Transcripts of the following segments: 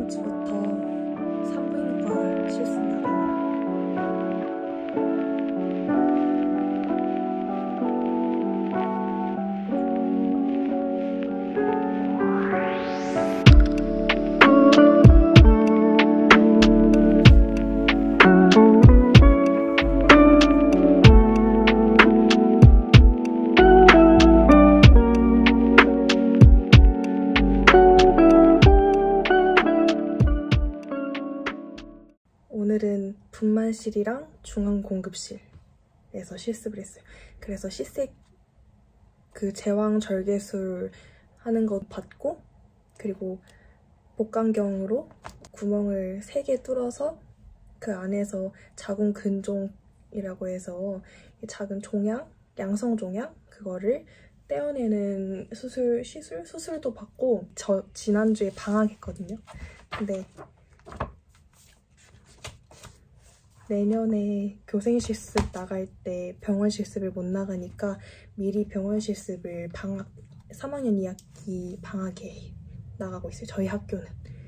아침부터 산부인과 실습나가요. 오늘은 분만실이랑 중앙공급실에서 실습을 했어요. 그래서 시색 그 제왕 절개술 하는 거 봤고, 그리고 복강경으로 구멍을 3개 뚫어서 그 안에서 자궁 근종이라고 해서 작은 종양, 양성 종양 그거를 떼어내는 수술도 받고, 저 지난주에 방학했거든요. 근데 내년에 교생 실습 나갈 때 병원 실습을 못 나가니까 미리 병원 실습을 3학년 2학기 방학에 나가고 있어요. 저희 학교는.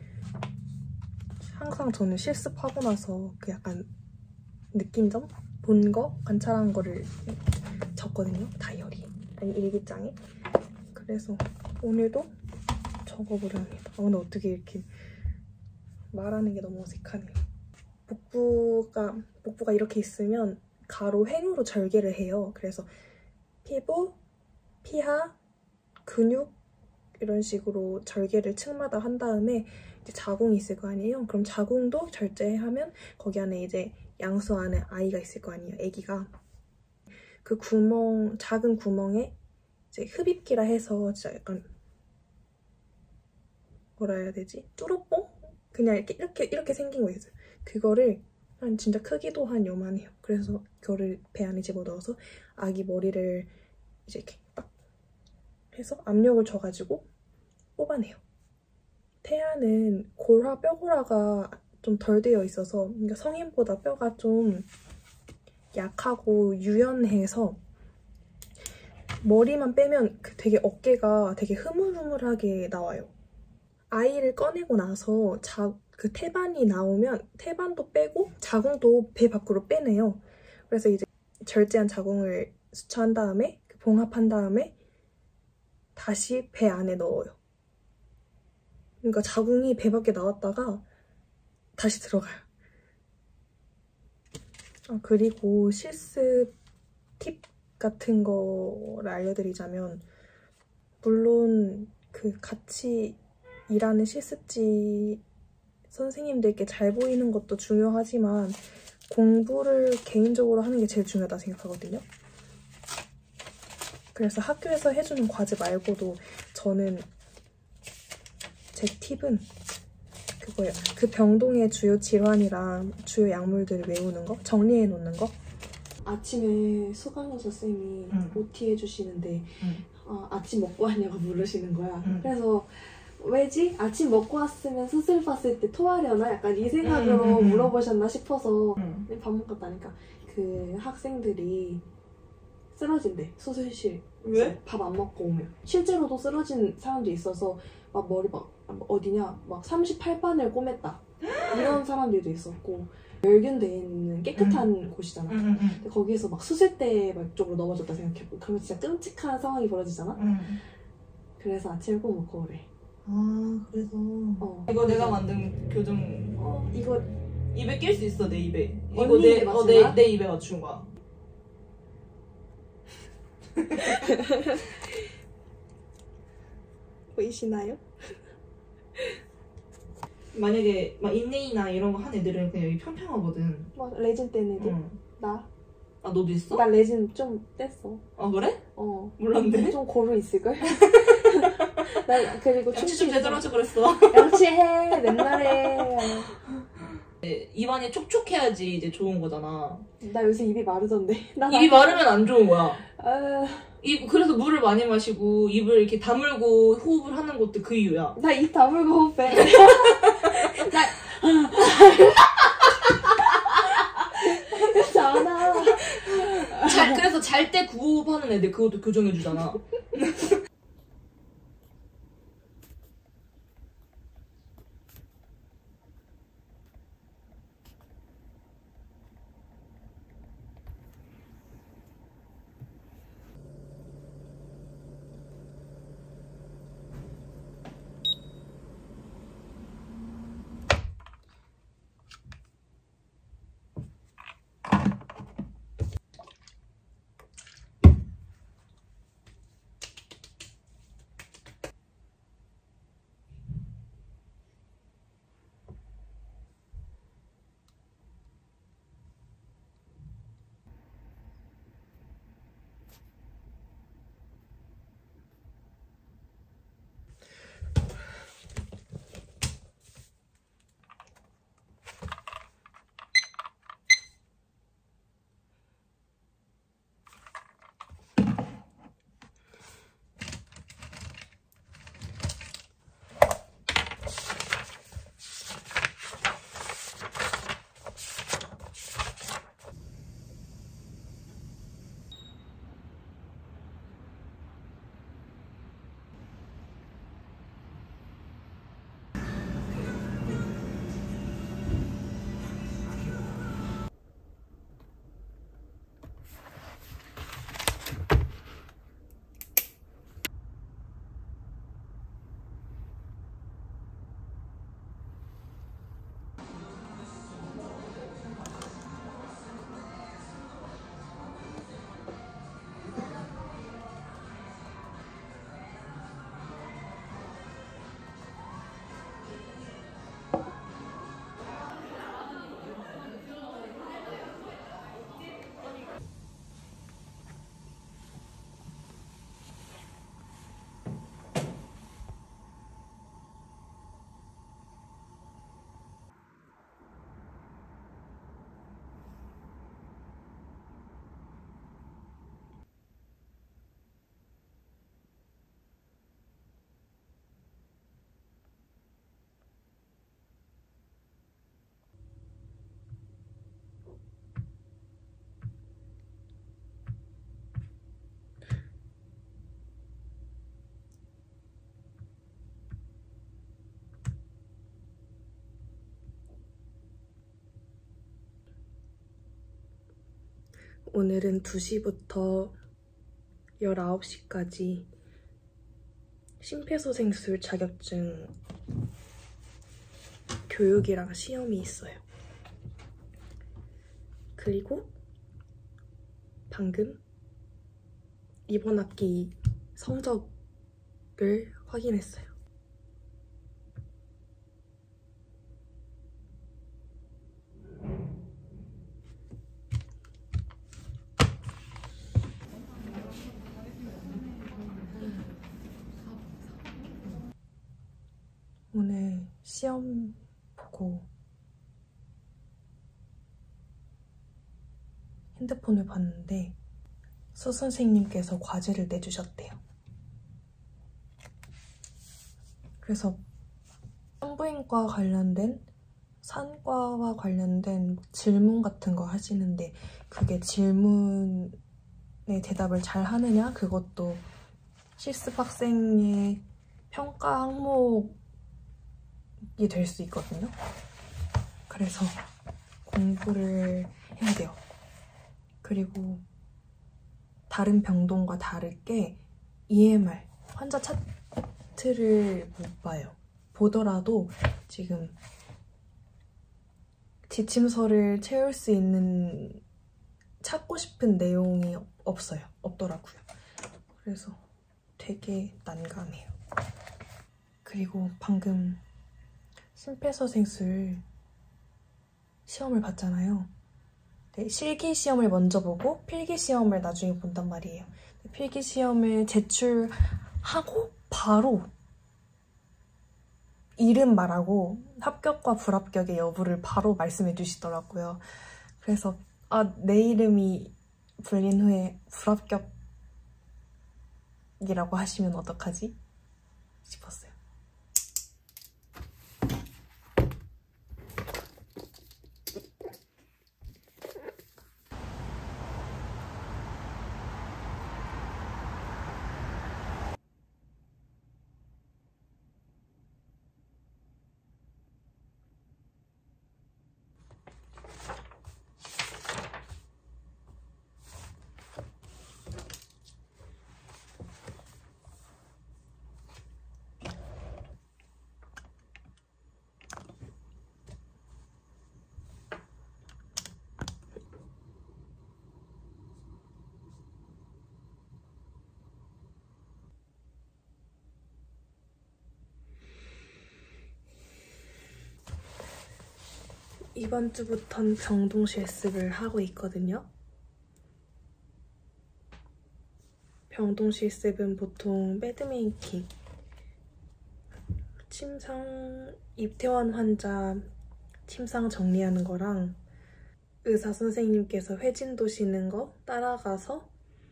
항상 저는 실습하고 나서 그 약간 느낀점? 본 거? 관찰한 거를 적거든요. 다이어리. 아니 일기장에. 그래서 오늘도 적어보려 합니다. 근데 어떻게 이렇게 말하는 게 너무 어색하네요. 복부가 이렇게 있으면 가로 횡으로 절개를 해요. 그래서 피부, 피하, 근육 이런 식으로 절개를 층마다 한 다음에 이제 자궁이 있을 거 아니에요. 그럼 자궁도 절제하면 거기 안에 이제 양수 안에 아이가 있을 거 아니에요. 아기가. 그 구멍, 작은 구멍에 이제 흡입기라 해서 진짜 약간 뭐라 해야 되지? 뚜러뽕? 그냥 이렇게 생긴 거 있어요. 그거를 한 진짜 크기도 한 요만해요. 그래서 그거를 배 안에 집어넣어서 아기 머리를 이제 이렇게 딱 해서 압력을 줘가지고 뽑아내요. 태아는 골화, 뼈골화가 좀 덜 되어 있어서, 그러니까 성인보다 뼈가 좀 약하고 유연해서 머리만 빼면 되게 어깨가 되게 흐물흐물하게 나와요. 아이를 꺼내고 나서 그 태반이 나오면 태반도 빼고 자궁도 배 밖으로 빼내요. 그래서 이제 절제한 자궁을 수처한 다음에 봉합한 다음에 다시 배 안에 넣어요. 그러니까 자궁이 배 밖에 나왔다가 다시 들어가요. 그리고 실습 팁 같은 거를 알려드리자면, 물론 그 같이 일하는 실습지 선생님들께 잘 보이는 것도 중요하지만 공부를 개인적으로 하는 게 제일 중요하다 생각하거든요. 그래서 학교에서 해주는 과제 말고도 저는 제 팁은 그거예요. 그 병동의 주요 질환이랑 주요 약물들을 외우는 거, 정리해 놓는 거. 아침에 수강여사 쌤이 OT 해주시는데 아침 먹고 왔냐고 물으시는 거야. 그래서 왜지? 아침 먹고 왔으면 수술 봤을 때 토하려나? 약간 이 생각으로 물어보셨나 싶어서 밥 먹고 왔다니까. 그 학생들이 쓰러진대, 수술실. 왜? 밥 안 먹고 오면. 실제로도 쓰러진 사람도 있어서 막 머리 어디냐? 막 38반을 꼬맸다. 이런 사람들도 있었고. 멸균돼 있는 깨끗한 곳이잖아. 근데 거기에서 막 수술대 쪽으로 넘어졌다 생각해보. 그러면 진짜 끔찍한 상황이 벌어지잖아? 그래서 아침에 꼭 먹고 오래. 그래서 이거 내가 만든 교정. 이거 입에 낄 수 있어. 내 입에. 이거 언니 내 입에 맞춘 거야. 보이시나요? 만약에 막 인네이나 이런 거 한 애들은 그냥 여기 평평하거든. 뭐 레진 뗀 애들? 나? 너도 있어? 나 레진 좀 뗐어. 그래? 몰랐네. 좀 고루 있을걸? 나 그리고 양치 좀 제대로 하지 그랬어. 양치해 맨날 해. 입안이 촉촉해야지 이제 좋은 거잖아. 나 요새 입이 마르던데. 입이 마르면 안 좋은 거야. 그래서 물을 많이 마시고 입을 이렇게 다물고 호흡을 하는 것도 그 이유야. 나 입 다물고 호흡해. 자나. 그래서 잘 때 구호흡하는 애들 그것도 교정해주잖아. 오늘은 2시부터 19시까지 심폐소생술 자격증 교육이랑 시험이 있어요. 그리고 방금 이번 학기 성적을 확인했어요. 오늘 시험 보고 핸드폰을 봤는데 수선생님께서 과제를 내주셨대요. 그래서 산부인과 관련된 산과와 관련된 질문 같은 거 하시는데 그게 질문에 대답을 잘 하느냐 그것도 실습 학생의 평가 항목이 될 수 있거든요. 그래서 공부를 해야 돼요. 그리고 다른 병동과 다르게 EMR, 환자 차트를 못 봐요. 보더라도 지금 지침서를 채울 수 있는 찾고 싶은 내용이 없더라고요. 그래서 되게 난감해요. 그리고 방금 심폐소생술 시험을 봤잖아요. 네, 실기시험을 먼저 보고 필기시험을 나중에 본단 말이에요. 필기시험을 제출하고 바로 이름 말하고 합격과 불합격의 여부를 바로 말씀해 주시더라고요. 그래서 내 이름이 불린 후에 불합격이라고 하시면 어떡하지? 싶었어요. 이번 주부터는 병동 실습을 하고 있거든요. 병동 실습은 보통 배드메이킹, 입퇴원 환자 침상 정리하는 거랑 의사 선생님께서 회진 도시는 거 따라가서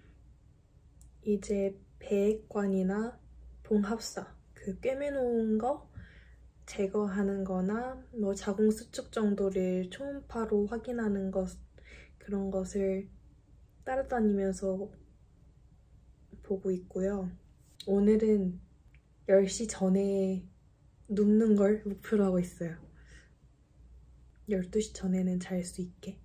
이제 배액관이나 봉합사, 꿰매놓은 거 제거하는 거나 뭐 자궁 수축 정도를 초음파로 확인하는 것, 그런 것을 따라다니면서 보고 있고요. 오늘은 10시 전에 눕는 걸 목표로 하고 있어요. 12시 전에는 잘 수 있게.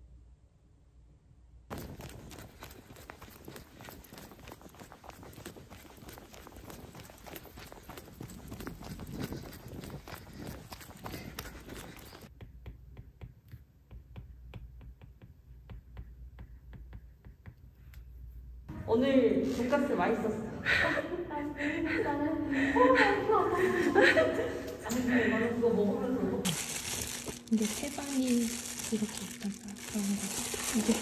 오늘 돈가스 맛있었어. 그거 먹으면서 이게 태반이 이렇게 있다가 그런 거. 이게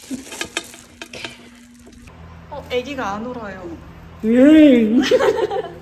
태반이에요. 애기가 안 울어요.